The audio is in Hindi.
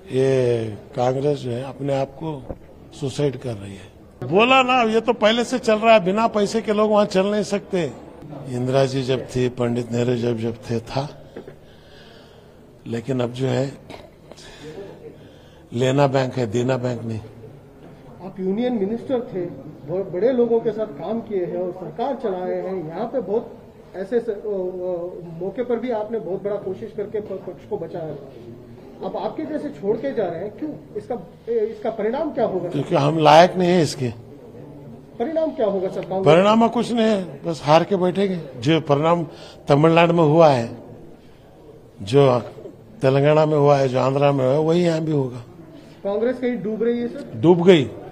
ये कांग्रेस जो है अपने आप को सुसाइड कर रही है। बोला ना, ये तो पहले से चल रहा है, बिना पैसे के लोग वहां चल नहीं सकते। इंदिरा जी जब थी, पंडित नेहरू जब थे था, लेकिन अब जो है लेना बैंक है, देना बैंक नहीं। आप यूनियन मिनिस्टर थे, बहुत बड़े लोगों के साथ काम किए हैं और सरकार चलाए हैं। यहाँ पे बहुत ऐसे मौके पर भी आपने बहुत बड़ा कोशिश करके पक्ष को बचाया। अब आपके जैसे छोड़ के जा रहे हैं, क्यों? इसका परिणाम क्या होगा? क्योंकि हम लायक नहीं है इसके। परिणाम क्या होगा सर? परिणाम कुछ नहीं है, बस हार के बैठेंगे। जो परिणाम तमिलनाडु में हुआ है, जो तेलंगाना में हुआ है, जो आंध्रा में हुआ है, वही यहाँ भी होगा। कांग्रेस कहीं डूब रही है सर? डूब गई।